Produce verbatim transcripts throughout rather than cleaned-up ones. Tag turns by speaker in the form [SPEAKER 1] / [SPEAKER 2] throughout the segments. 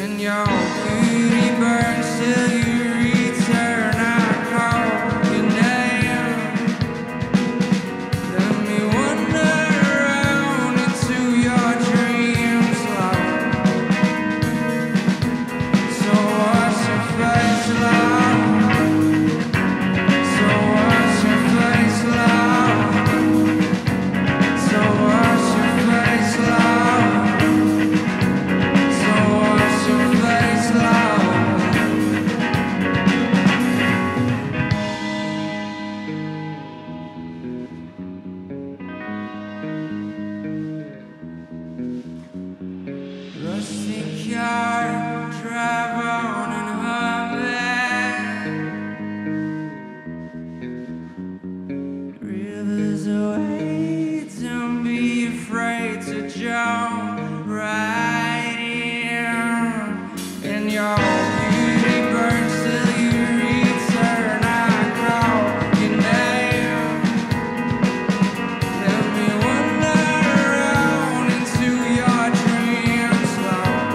[SPEAKER 1] and your beauty burns till you return. I call your name. Let me wander around into your dreams, love. So wash your face, love. So wash your face, love. So wash your face, love. So wash your face, love. Rusty car, drive on and hum it. Rivers away, don't be afraid to jump right in. And your beauty burns till you return. I call your name. Let me wander around into your dreams, love.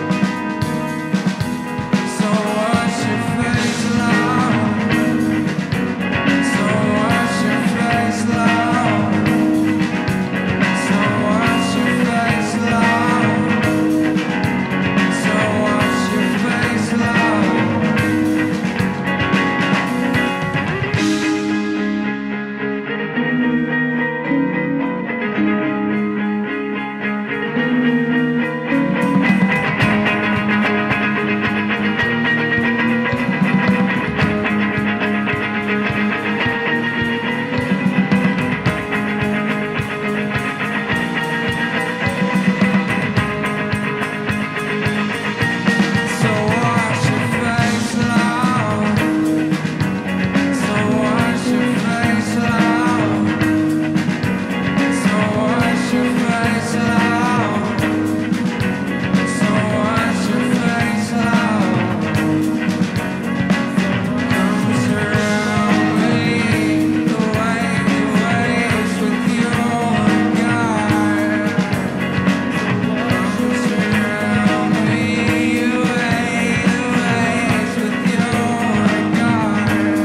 [SPEAKER 1] So wash your face, love. So wash your face, love. So wash your face, love. So wash your face, love. So wash your face, love. So wash your face, love. So wash your face, love. So wash your face, love. Comes around me the way you waves with your guard. Comes around me the way you waves with your guard.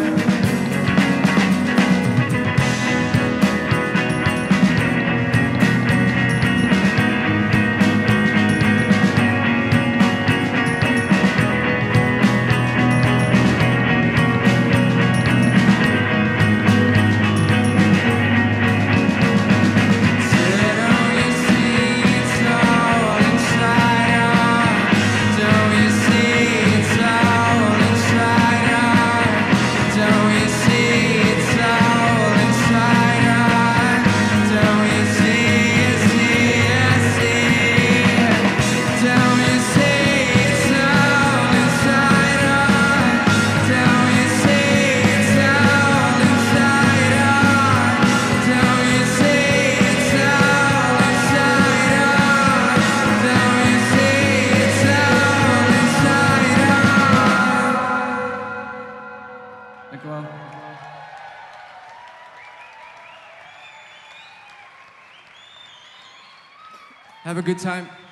[SPEAKER 1] Don't you see it's all inside out? Don't you see it's all inside out? Don't you see it's all inside out? Don't you see, see, see? Don't you see it's all inside out? Don't you see it's all inside out? Don't you see it's all inside out? Don't you see it's all inside out? Dank u wel. Have a good time.